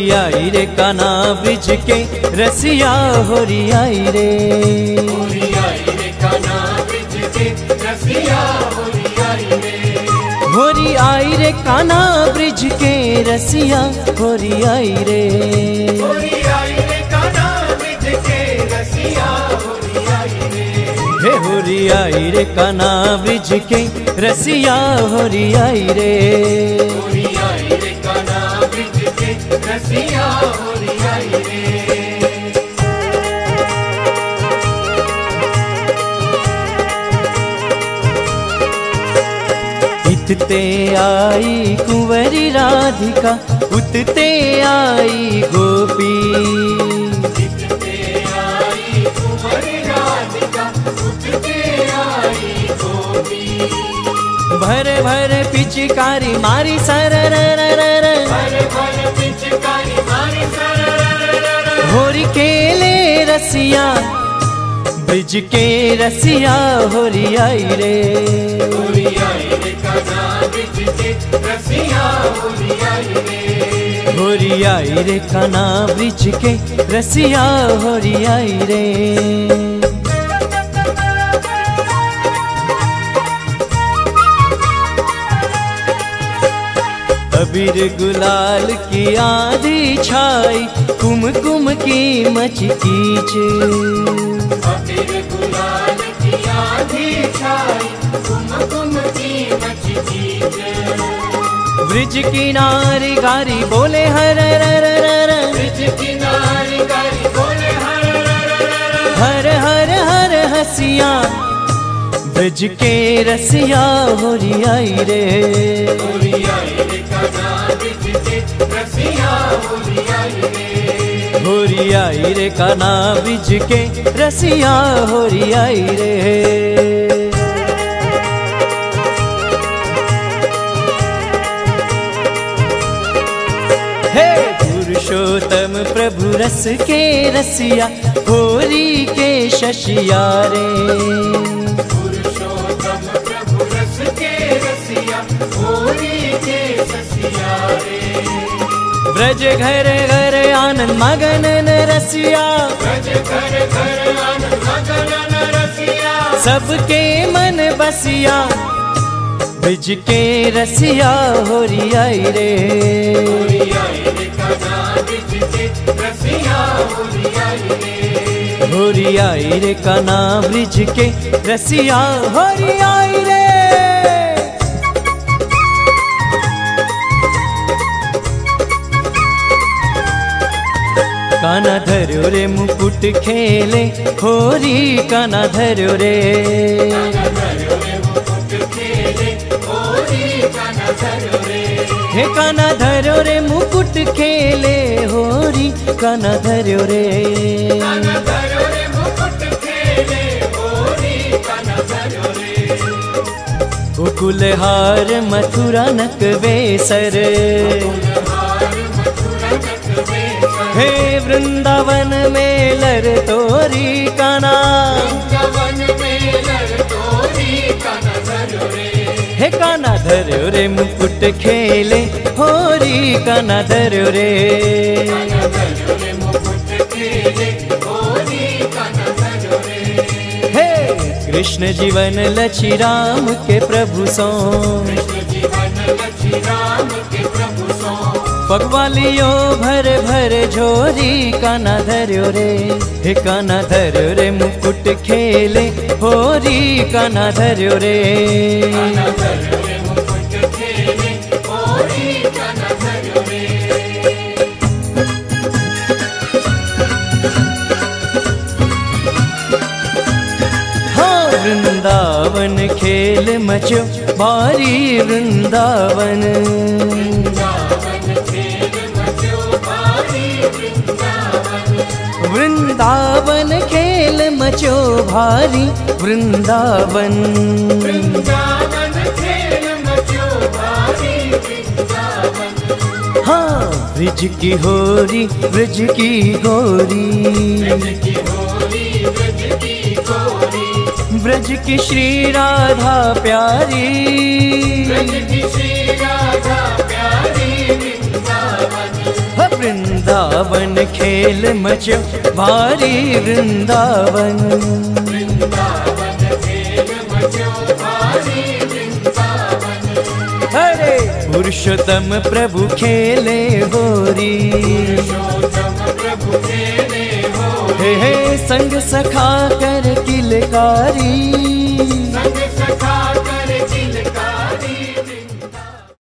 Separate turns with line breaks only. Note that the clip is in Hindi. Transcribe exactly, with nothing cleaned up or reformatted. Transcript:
होरी आई रे कान्हा ब्रिज के रसिया होरी आई रे,
होरी आई रे कान्हा ब्रिज के रसिया होरी आई रे,
होरी आई रे कान्हा ब्रिज के रसिया होरी आई रे,
होरी आई रे कान्हा ब्रिज के रसिया होरी आई रे,
हे होरी आई रे कान्हा ब्रिज के रसिया होरी आई रे,
होरी आई रे कान्हा ब्रिज के रसिया होरी आई रे।
इतते आई कुंवरी राधिका उतते आई गोपी,
इतते आई कुंवरी राधिका उतते आई गोपी,
भर भर पिचकारी मारी सरर
भर भर पिचकारी मारी सरर,
होरी खेले रसिया ब्रिज के रसिया होरी आई रे,
होरी आई रे कान्हा ब्रिज के रसिया होरी आई रे,
होरी आई रे कान्हा ब्रिज के रसिया होरी आई रे। अबीर गुलाल की आंधी छाई कुमकुम की मचकीच,
अबीर गुलाल की आंधी छाई कुमकुम की मचकीच,
ब्रिज किनारी गारी बोले हर हर हर
ब्रिज किनारी गारी बोले हर
हर हर हर हसिया ब्रिज के रसिया होरी आई रे,
होरी आई रे कान्हा ब्रिज के रसिया होरी आई रे,
होरी आई रे कान्हा ब्रिज के रसिया होरी आई रे। हे पुरुषोत्तम प्रभु रस के रसिया होरी के शशिया रे,
पुरुषोत्तम प्रभु रस के रसिया होरी के ससिया रे,
ब्रज घर घर आनंद मगन न रसिया,
ब्रज घर घर आनंद मगन न रसिया,
सबके मन बसिया ब्रिज के रसिया होरी आई रे,
होरी आई रे कान्हा ब्रिज के रसिया होरी आई रे,
होरी आई रे कान्हा ब्रिज के रसिया होरी आई रे। कान्हा धर्यो रे मुकुट खेले होरी कान्हा धर्यो रे,
कान्हा धर्यो रे मुकुट खेले होरी कान्हा धर्यो रे,
हे कान्हा धर्यो रे मुकुट खेले होरी कान्हा धर्यो रे,
कान्हा धर्यो रे मुकुट खेले होरी कान्हा धर्यो रे,
उकुलहार मथुरा नक बेसर, हे वृंदावन में लर तोरी कान्हा,
वृंदावन में लर तोरी कान्हा धर्यो रे,
हे कान्हा धर्यो रे मुकुट खेले होरी कान्हा धर्यो रे,
कान्हा धर्यो रे मुकुट खेले होरी कान्हा धर्यो रे,
हे कृष्ण जीवन लछि राम के प्रभु सो,
कृष्ण जीवन लछि राम के प्रभु सो,
पगवालियो भर भर झोरी कान्हा धर्यो रे, हे कान्हा धर्यो रे मुकुट खेले होरी कान्हा धर्यो रे,
कान्हा धर्यो रे मुकुट खेले होरी कान्हा धर्यो रे,
हाँ वृंदावन खेल मचो भारी वृंदावन, वृंदावन खेल मचो भारी वृंदावन,
वृंदावन खेल मचो भारी वृंदावन,
हाँ ब्रिज की होरी ब्रिज की गोरी,
ब्रज की होरी ब्रज की गोरी,
ब्रज की श्री राधा प्यारी,
ब्रज की श्री राधा प्यारी वृंदावन,
वृंदावन खेल मचो भारी वृंदावन।
वृंदावन खेल मचो भारी वृंदावन।
हरे पुरुषोत्तम प्रभु खेले होरी।
पुरुषोत्तम प्रभु खेले होरी।
हे हे संग सखा कर किलकारी।